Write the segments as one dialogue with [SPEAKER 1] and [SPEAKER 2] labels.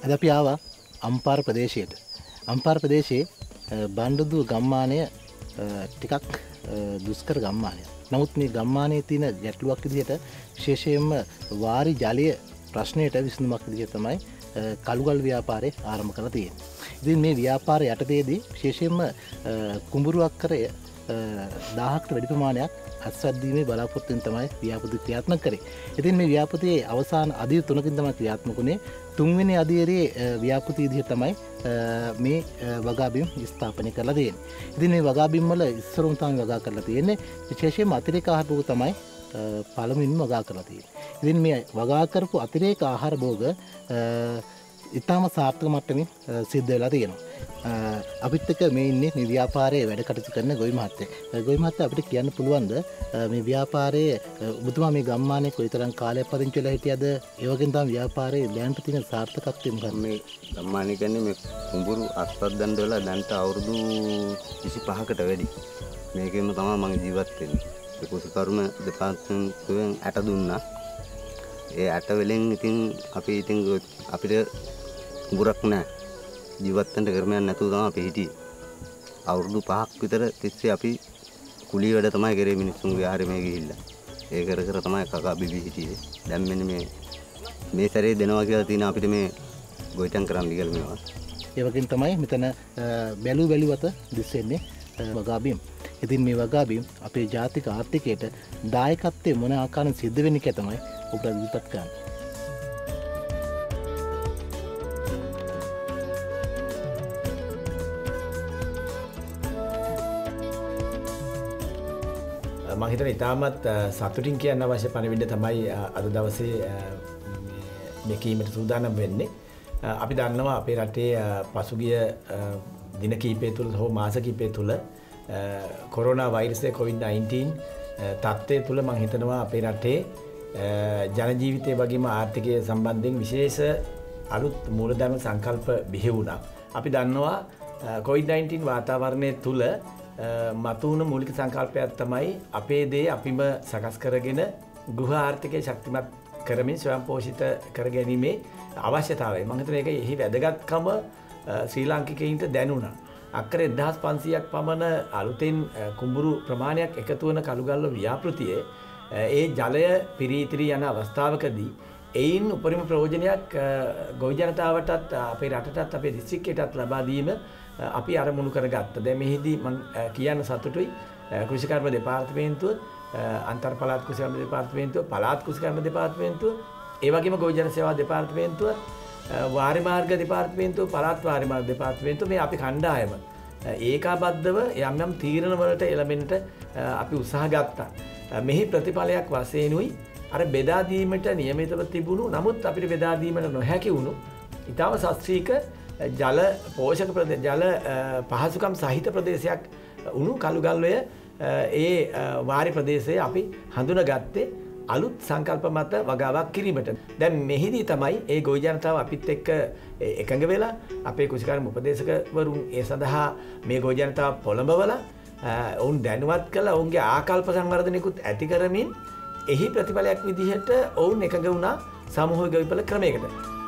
[SPEAKER 1] අද අපි ආවා අම්පාර ප්‍රදේශයට. අම්පාර ප්‍රදේශයේ බණ්ඩුදුව ගම්මානය ටිකක් දුෂ්කර ගම්මානයක්. නමුත් මේ ගම්මානයේ තියෙන ගැටලුවක් විදිහට විශේෂයෙන්ම වාරි ජලය ප්‍රශ්නයට විසඳුමක් විදිහට තමයි කළුගල් ව්‍යාපාරය ආරම්භ කරලා තියෙන්නේ. ඉතින් මේ ව්‍යාපාරය යටතේදී විශේෂයෙන්ම කුඹුරු අක්කරය 1000කට වැඩි ප්‍රමාණයක් අත්සද්දීමේ බලාපොරොත්තුෙන් තමයි ව්‍යාපෘති ක්‍රියාත්මක කරේ. ඉතින් මේ ව්‍යාපෘතියේ අවසාන අදියර 3කින් තමයි ක්‍රියාත්මක වුණේ. 3 වෙනි අදියරේ ව්‍යාපෘති විදිහට තමයි මේ වගාබිම් ස්ථාපනය කරලා තියෙන්නේ. ඉතින් මේ වගාබිම් වල ඉස්සරුම් තමයි වගා කරලා තියෙන්නේ. විශේෂයෙන්ම අතිරේක ආහාර භෝග තමයි පළමුවෙන්ම වගා කරලා තියෙන්නේ. ඉතින් මේ වගා කරපු අතිරේක ආහාර භෝග ඉතාම සාර්ථක මට්ටමින් සිද්ධ වෙලා තියෙනවා. අපිත් එක්ක මේ ඉන්නේ මේ ව්‍යාපාරයේ වැඩ කටයුතු කරන ගොවි මහත්තයෙක්. ගොවි මහත්තයා අපිට කියන්න පුළුවන්ද මේ ව්‍යාපාරයේ ඔබතුමා මේ ගම්මානයේ කොයිතරම් කාලයක් පදිංචි වෙලා හිටියද? ඒ වගේම තමයි ව්යාපාරයේ දැනට තියෙන සාර්ථකත්වය මොකක්ද?
[SPEAKER 2] මේ ගම්මානයේ කියන්නේ මේ කුඹුරු අස්පද්දන්ඩ වෙලා දැනට අවුරුදු 25කට වැඩි. මේකෙම තමයි මම ජීවත් වෙන්නේ. ඒ කුසකර්ම දෙපාර්තමේන්තුවෙන් ඇට දුන්නා. ඒ ඇට වලින් ඉතින් අපිට කුඹුරක් නැහැ. ජීවත් වෙන්න ක්‍රමයක් නැතුව තමයි අපි හිටියේ. අවුරුදු 5ක් විතර තිස්සේ අපි කුලී වැඩ තමයි කරේ මිනිස්සුන්ගේ ආහාරෙ මේ ගිහිල්ලා. ඒ කර කර තමයි කකා බිබී හිටියේ. දැන් මෙන්න මේ සැරේ දෙනවා කියලා තියෙන අපිට මේ ගොවිතැන් කරන්න කියලා මේවා.
[SPEAKER 1] ඒ වගේම තමයි මෙතන බැලුවත දිස්සෙන්නේ වගාබිම්. ඉතින් මේ වගාබිම් අපේ ජාතික ආර්ථිකයට දායකත්වයේ මොන ආකාරයෙන් සිද්ධ වෙන්නේ කියලා තමයි ඔබට විපත් ගන්න.
[SPEAKER 3] මම හිතන්නේ ඉතාමත් සතුටින් කියන්න අවශ්‍ය පණිවිඩ තමයි අද දවසේ මේ කීමට සූදානම් වෙන්නේ. අපි දන්නවා අපේ රටේ පසුගිය දින කිහිපය තුළ හෝ මාස කිහිපය තුළ කොරෝනා වෛරසය COVID-19 තත්ත්වය තුළ මම හිතනවා අපේ රටේ ජන ජීවිතය වගේම ආර්ථිකය සම්බන්ධයෙන් විශේෂ අලුත් මූලධර්ම සංකල්ප බිහි වුණා. අපි දන්නවා COVID-19 වාතාවරණය තුළ මතුවුණු මූලික සංකල්පයක් තමයි අපේ දේ අපිම සකස් කරගෙන ගෘහ ආර්ථිකය ශක්තිමත් කරමින් ස්වයං පෝෂිත කර ගැනීමේ අවශ්‍යතාවය. මම හිතන්නේ ඒක එහි වැදගත්කම ශ්‍රී ලාංකිකයින්ට දැනුණා. අක්කර 1500ක් පමණ අලුතෙන් කුඹුරු ප්‍රමාණයක් එකතු වන කළුගල්ල ව්‍යාපෘතියේ ඒ ජලය පිරීතිරි යන අවස්ථාවකදී එයින් උපරිම ප්‍රයෝජනයක් ගොවි ජනතාවටත් අපේ රටටත් අපේ දිස්ත්‍රික්කයටත් ලබා දීම අපි අරමුණු කරගත්තා. දැන් මෙහිදී මම කියන්න සතුටුයි කෘෂිකර්ම දෙපාර්තමේන්තුව, අන්තර් පළාත් කෘෂිකර්ම දෙපාර්තමේන්තුව, පළාත් කෘෂිකර්ම දෙපාර්තමේන්තුව, ඒ වගේම ගොවි ජන සේවා දෙපාර්තමේන්තුව, වාරි මාර්ග දෙපාර්තමේන්තුව, පළාත් වාරි මාර්ග දෙපාර්තමේන්තුව මේ අපි කණ්ඩායම ඒකාබද්ධව යම් යම් තීරණ වලට එළඹෙන්නට අපි උත්සාහ ගත්තා. මෙහි ප්‍රතිඵලයක් වශයෙන්ුයි අර බෙදා දීමට නියමිතව තිබුණු නමුත් අපිට බෙදා දීමට නොහැකි වුණු ඊටම ශාස්ත්‍රීය ජල පෝෂක ප්‍රදේශ ජල පහසුකම් සහිත ප්‍රදේශයක් වුණු කළුගල්වය ඒ වාරි ප්‍රදේශයේ අපි හඳුනාගත්තේ අලුත් සංකල්ප මත වගාවක් කිරීමට. දැන් මෙහිදී තමයි ඒ ගොවි ජනතාව අපිත් එක්ක එකඟ වෙලා අපේ කෘෂිකර්ම උපදේශකවරුන් ඒ සඳහා මේ ගොවි ජනතාව පොළඹවලා ඔවුන් දැනුවත් කළා ඔවුන්ගේ ආකල්ප සංවර්ධනයකුත් ඇති කරමින් එහි ප්‍රතිඵලයක් විදිහට ඔවුන් එකඟ වුණා සමූහික විපල ක්‍රමයකට.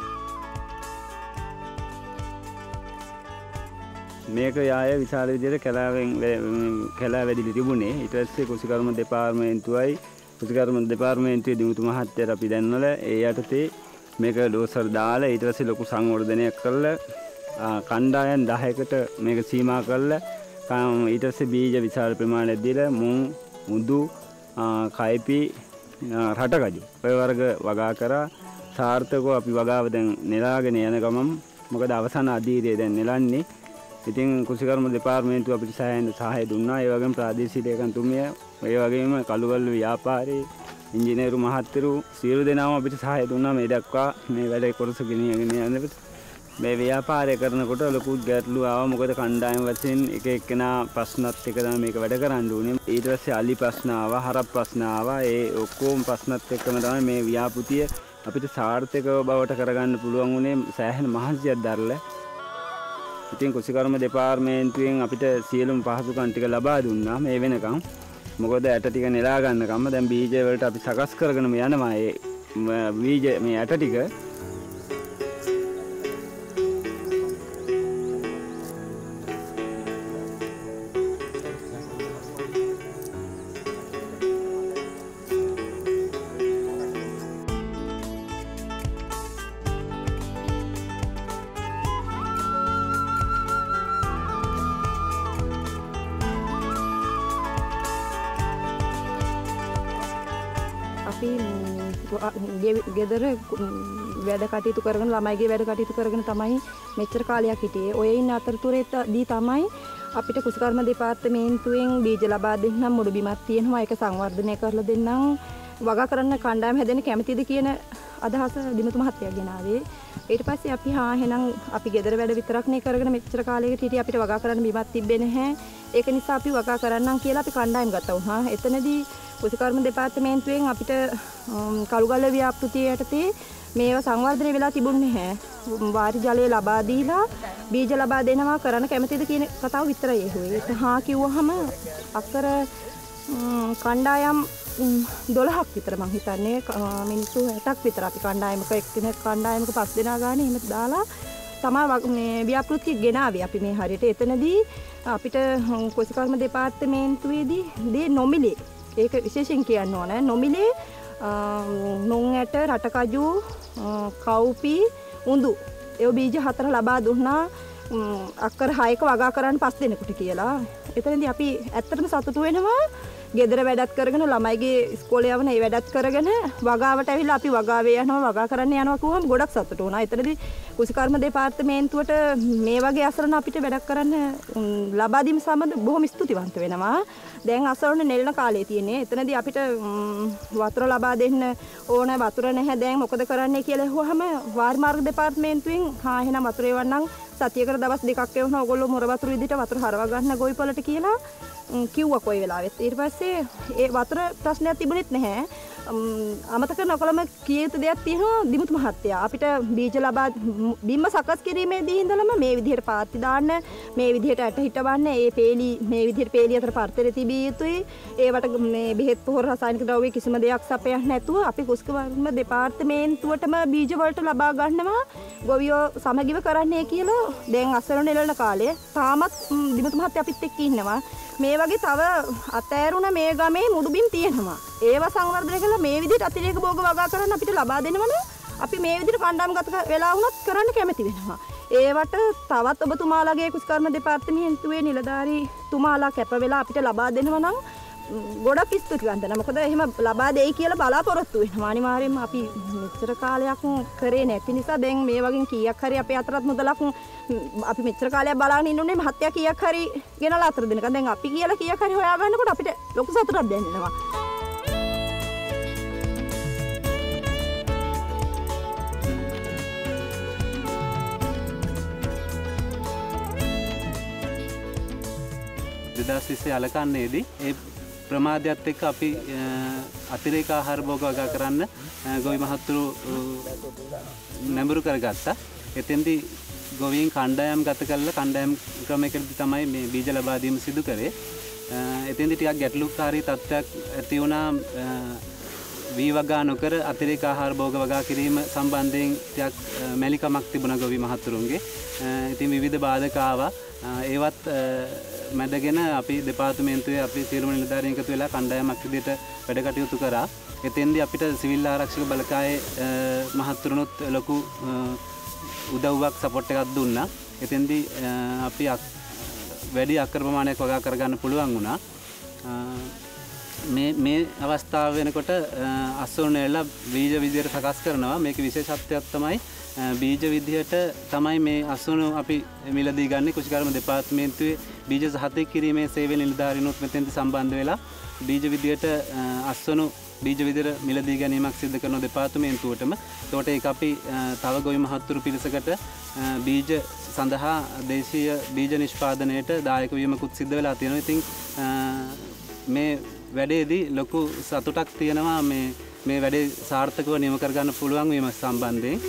[SPEAKER 2] මේක යාය විශාල විදිහට කැලා වැඩිලි තිබුණේ. ඊට පස්සේ කෘෂිකර්ම දෙපාර්තමේන්තුවයි කෘෂිකර්ම දෙපාර්තමේන්තුවේ දිමුතු මහත්තයාට අපි දැන්වල ඒ යටතේ මේක ඩෝසර් දාලා ඊට පස්සේ ලොකු සංවර්ධනයක් කරලා කණ්ඩායම් 10කට මේක සීමා කරලා ඊට පස්සේ බීජ විශාල ප්‍රමාණයක් දීලා මුං මුදු කයිපි රටකජු ඔය වර්ග වගා කරා සාර්ථකව අපි වගාව දැන් නෙලාගෙන යන ගමන් මොකද අවසාන අධීරයේ දැන් නෙලන්නේ. ඉතින් කෘෂිකර්ම දෙපාර්තමේන්තුව අපිට සහාය දුන්නා. ඒ වගේම ප්‍රාදේශීය ලේකම්තුමිය ඒ වගේම කළුගල්ල ව්‍යාපාරේ ඉංජිනේරු මහත්වරු සියලු දෙනාම අපිට සහාය දුන්නා මේ දක්වා මේ වැඩේ කොටස ගෙනියගෙන යන්නට. මේ ව්‍යාපාරය කරනකොට ලොකු ගැටලු ආවා. මොකද කණ්ඩායම් වශයෙන් එක එක්කෙනා ප්‍රශ්නත් එක තමයි මේක වැඩ කරන්න ඕනේ. ඊට පස්සේ අලි ප්‍රශ්න ආවා, හරක් ප්‍රශ්න ආවා. ඒ ඔක්කොම ප්‍රශ්නත් එක්කම තමයි මේ ව්‍යාපෘතිය අපිට සාර්ථකව බවට කරගන්න පුළුවන් උනේ සෑහෙන මහන්සියක් දරලා. ඉතින් කෘෂිකර්ම දෙපාර්තමේන්තුවෙන් අපිට සියලුම පහසුකම් ටික ලබා දුන්නා මේ වෙනකම්. මොකද ඇට ටික නෙලා ගන්නකම් දැන් බීජ වලට අපි සකස් කරගෙනම යනවා. ඒ බීජ මේ ඇට ටික
[SPEAKER 4] ගෙදර වැඩ කටයුතු කරගෙන ළමයිගේ වැඩ කටයුතු කරගෙන තමයි මෙච්චර කාලයක් හිටියේ. ඔය ඉන්න අතරතුරේදී තමයි අපිට කුසකර්ම දෙපාර්තමේන්තුවෙන් බීජ ලබා දෙන්නම් මුළු බිමක් තියෙනවා. ඒක සංවර්ධනය කරලා දෙන්නම්. වගා කරන්න කණ්ඩායම හැදෙන්න කැමතිද කියන අදහස දිමුතු මහත්තයා ගෙනාවේ. ඊට පස්සේ අපි එහෙනම් අපි ගෙදර වැඩ විතරක්නේ කරගෙන මෙච්චර කාලයකට හිටියේ අපිට වගා කරන්න බිමක් තිබ්බේ නැහැ. ඒක නිසා අපි වගා කරන්නම් කියලා අපි කණ්ඩායම් ගත්තා වුණා. එතනදී කුසකර්ම දෙපාර්තමේන්තුවෙන් අපිට කළුගල්ල ව්‍යාපෘතිය යටතේ මේවා සංවර්ධනය වෙලා තිබුණේ නැහැ. වාරි ජලය ලබා දීලා බීජ ලබා දෙනවා කරන්න කැමතිද කියන කතාව විතරයි ඇහුවේ. ඒක හා කිව්වහම අක්කර කණ්ඩායම් 12ක් විතර මං හිතන්නේ මිනිස්සු 60ක් විතර අපි කණ්ඩායමක එක්කෙනෙක් කණ්ඩායමක 5 දෙනා ගානේ එහෙම දාලා තමයි මේ ව්‍යාපෘති ගෙනාවේ අපි මේ හරියට. එතනදී අපිට කුසකර්ම දෙපාර්තමේන්තුවේදී නොමිලේ ඒක විශේෂයෙන් කියන්න ඕන නොමිලේ නොන් ඇට රටකජු කව්පි උඳු ඒ බීජ 4 ලබා දුන්නා අක්කර 6ක වගා කරන්න 5 දෙනෙකුට කියලා. එතනදී අපි ඇත්තටම සතුටු වෙනවා. ගෙදර වැඩත් කරගෙන ළමයිගේ ඉස්කෝලේ යවන ඒ වැඩත් කරගෙන වගාවට ඇවිල්ලා අපි වගාවේ යනවා වගා කරන්න යනවා කිව්වම ගොඩක් සතුටු වුණා. එතනදී කුසකර්ම දෙපාර්තමේන්තුවට මේ වගේ අසරණ අපිට වැඩක් කරන්න ලබා දීම සම්බන්ධ බොහොම ස්තුතිවන්ත වෙනවා. දැන් අසරණ නෙළන කාලේ තියෙන්නේ. එතනදී අපිට වතුර ලබා දෙන්න ඕන වතුර නැහැ දැන් මොකද කරන්නේ කියලා ඇහුවාම වාරි මාර්ග දෙපාර්තමේන්තුවෙන් එහෙනම් වතුර එවන්නම් සතියකට දවස් 2ක් එවනවා ඕගොල්ලෝ මොර වතුර විදිහට වතුර හරව ගන්න ගොවිපළට කියලා කිව්වා කොයි වෙලාවෙත්. ඊට පස්සේ ඒ වතුර ප්‍රශ්නයක් තිබුණෙත් නැහැ. අමතක නොකළම කිය යුතු දෙයක් තියෙනවා දිමුතු මහත්තයා. අපිට බීජ ලබා බිම්ම සකස් කිරීමේදී ඉඳලම මේ විදිහට පාත්ති දාන්න, මේ විදිහට ඇට හිටවන්න, ඒ පේලි මේ විදිහට පේලි අතර පර්තරේ තිබිය යුතුයි. ඒවට මේ බෙහෙත් පොහොර රසායනික ද්‍රව්‍ය කිසිම දෙයක් සපයන්න නැතුව අපි කුසකර්ම දෙපාර්තමේන්තුවටම බීජ වලට ලබා ගන්නවා. ගොවියෝ සමගිව කරන්නේ කියලා දැන් අසරණ නෙළන කාලේ තාමත් දිමුතු මහත්තයා අපිත් එක්ක ඉන්නවා. මේ වගේ තව අතෑරුණ මේ ගමේ මුඩුබිම් තියෙනවා. ඒවා සංවර්ධනය කරලා මේ විදිහට අතිරේක භෝග වගා කරන්න අපිට ලබා දෙනවනේ අපි මේ විදිහට කණ්ඩායම්ගත වෙලා වුණත් කරන්න කැමති වෙනවා. ඒවට තවත් ඔබතුමාලාගේ කුසකර්ම දෙපාර්තමේන්තුවේ නිලධාරී තුමාලා කැප වෙලා අපිට ලබා දෙනවා නම් ගොඩක් ස්තුතිවන්ත වෙනවා. මොකද එහෙම ලබා දෙයි කියලා බලාපොරොත්තු වෙනවා. අනිවාර්යයෙන්ම අපි මෙච්චර කාලයක් කරේ නැති නිසා දැන් මේ වගේ කීයක් හරි අපේ අතරත් මුදලක් අපි මෙච්චර කාලයක් බලාගෙන ඉන්නුනේ මහත්ය කීයක් හරි ගෙනලා අතර දෙනකන් දැන් අපි කියලා කීයක් හරි හොයා ගන්නකොට අපිට ලොකු සතුටක් දැනෙනවා.
[SPEAKER 5] අලකන්නේදී ඒ ප්‍රමාදයත් එක්ක අපි අතිරේක ආහාර භෝග වගා කරන්න ගොවි මහත්තුරු නැඹුරු කරගත්තා. එතෙන්දී ගොවීන් කණ්ඩායම් ගත කරලා කණ්ඩායම් ක්‍රමයකදී තමයි මේ බීජ ලබා දීම සිදු කරේ. එතෙන්දී ටිකක් ගැටලුකාරී තත්ත්වයක් ඇති වුණා. වී වගා නොකර අතිරේක ආහාර භෝග වගා කිරීම සම්බන්ධයෙන් ටිකක් මැලිකමක් තිබුණා ගොවි මහත්තුරුන්ගේ. ඉතින් විවිධ බාධක ආවා. ඒවත් මැදගෙන අපි දෙපාර්තමේන්තුවේ අපි සියලුම නිලධාරීන් එකතු වෙලා කණ්ඩායමක් විදිහට වැඩ කටයුතු කරා. එතෙන්දී අපිට සිවිල් ආරක්ෂක බලකායේ මහත්තුරුණුත් ලොකු උදව්වක් සපෝට් එකක් දුන්නා. එතෙන්දී අපි වැඩි අක්කර ප්‍රමාණයක් වගා කරගන්න පුළුවන් වුණා. මේ අවස්ථාව වෙනකොට අස්සුරු නෙළලා බීජ විදියට සකස් කරනවා. මේකේ විශේෂත්වයක් තමයි බීජ විදියට තමයි මේ අස්සුරු අපි මිලදී ගන්න. කුෂිකර්ම දෙපාර්තමේන්තුවේ බීජ සහතික කිරීමේ සේවය නිලධාරීනුත් මෙතෙන්දී සම්බන්ධ වෙලා බීජ විදියට අස්සුරු බීජ විදියට මිලදී ගැනීමක් සිදු කරන දෙපාර්තමේන්තුවටම. ඒකට ඒක අපි තව ගොවි මහත්තුරු පිරිසකට බීජ සඳහා දේශීය බීජ නිෂ්පාදනයට දායක වීමකුත් සිද්ධ වෙලා තියෙනවා. ඉතින් මේ වැඩේදී ලොකු සතුටක් තියෙනවා මේ වැඩේ සාර්ථකව නිම කරගන්න පුළුවන් වීම සම්බන්ධයෙන්.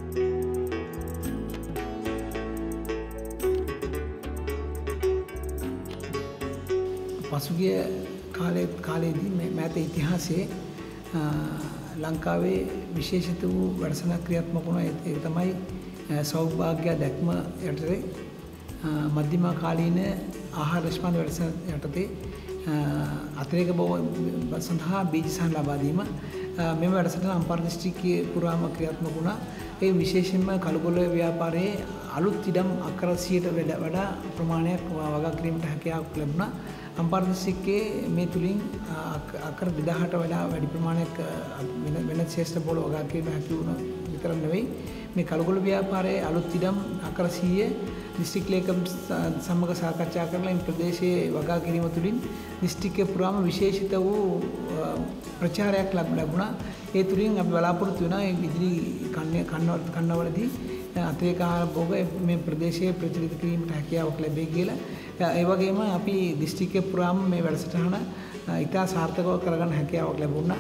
[SPEAKER 6] පසුගිය කාලයේදී මෑත ඉතිහාසයේ ලංකාවේ විශේෂිත වූ වැඩසටහනක් ක්‍රියාත්මක වුණා. ඒක තමයි සෞභාග්‍ය දැක්ම යටතේ මධ්‍යම කාලීන ආහාර නිෂ්පාදන වැඩසටහන යටතේ අතිරේක භෝග සඳහා බීජ සහන ලබා දීම මෙම වැඩසටහන අම්පාර දිස්ත්‍රික්කයේ පුරාම ක්‍රියාත්මක වුණා. ඒ විශේෂයෙන්ම කළුගොල්ල ව්‍යාපාරයේ අලුත් ඉඩම් අක්කර 100ට වඩා ප්‍රමාණයක් වගා කිරීමට හැකියාවක් ලැබුණා. අම්පාර දිස්ත්‍රික්කයේ මේ තුලින් අක්කර 2000ට වඩා වැඩි ප්‍රමාණයක් වෙන ශ්‍රේෂ්ඨ බෝල වගා කිරීම හැකි වුණා විතරක් නෙවෙයි මේ කළුගොළු ව්‍යාපාරයේ අලුත් ඉඩම් අක්කර 100 දිස්ත්‍රික් ලේකම් සමග සාකච්ඡා කරලා මේ ප්‍රදේශයේ වගා කිරීම තුලින් දිස්ත්‍රික්කයේ පුරාම විශේෂිත වූ ප්‍රචාරයක් ලැබුණා. ඒ තුලින් අපි බලාපොරොත්තු වෙනවා මේ ඉදිරි කන්නවලදී අතිරේක ආහාර භෝග මේ ප්‍රදේශයේ ප්‍රචලිත කිරීමට හැකියාවක් ලැබෙයි කියලා. ඒ වගේම අපි දිස්ත්‍රික්කයේ පුරාම මේ වැඩසටහන ඉතා සාර්ථකව කරගන්න හැකියාවක් ලැබුණා.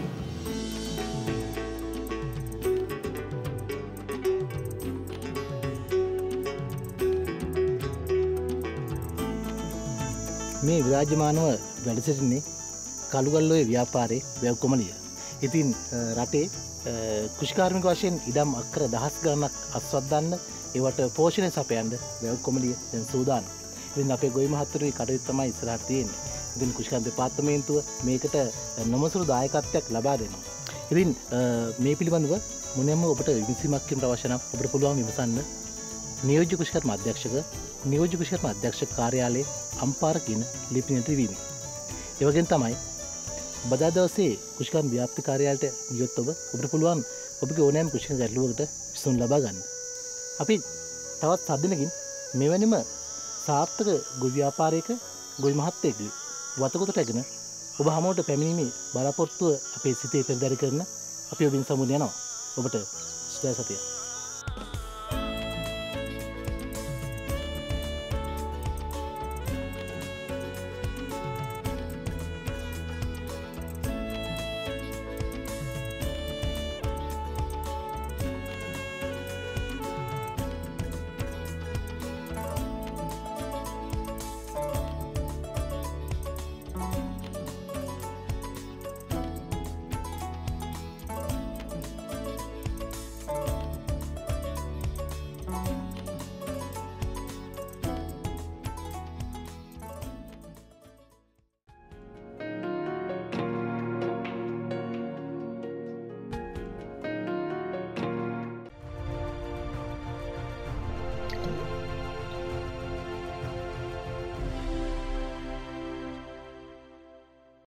[SPEAKER 1] මේ විරාජමානව වැඩ සිටින්නේ කළුගල්ලෝයේ ව්‍යාපාරයේ වැව් කොමලිය. ඉතින් රටේ කෘෂිකාර්මික වශයෙන් ඉඩම් අක්කර දහස් ගණනක් අස්වද්දන්න ඒවට පෝෂණය සපයන්න වැව් කොමලිය දැන් සූදානම්. ඉතින් අපේ ගොවි මහත්වරුයි කටයුත්ත තමයි ඉස්සරහට තියෙන්නේ. ඉතින් කෘෂිකාර්මික දෙපාර්තමේන්තුව මේකට නොමසුරු දායකත්වයක් ලබා දෙනවා. ඉතින් මේ පිළිබඳව මොනෑම ඔබට විමසීමක් කිරීමට අවශ්‍ය නම් ඔබට පුළුවන් විමසන්න නියෝජ්‍ය කෘෂිකර්ම අධ්‍යක්ෂක නියෝජ්‍ය කෘෂිකර්ම අධ්‍යක්ෂක කාර්යාලයේ අම්පාර කියන ලිපිනයට වීමයි. ඒ වගේම තමයි බදා දවසේ කෘෂිකර්ම ව්‍යාප්ති කාර්යාලයට ගියොත් ඔබට පුළුවන් ඔබගේ ඕනෑම කෘෂික ගැටලුවකට විසඳුම් ලබා ගන්න. අපි තවත් සද්දනකින් මෙවැනිම සාර්ථක ගොවි ව්‍යාපාරයක ගොවි මහත්තයෙක්ගේ වතකොතට ඇගෙන ඔබ හැමෝට පැමිණීමේ බලාපොරොත්තුව අපේ සිතේ පෙරදරි කරන අපි ඔබින් සමුද යනවා. ඔබට සුබ සතියක්.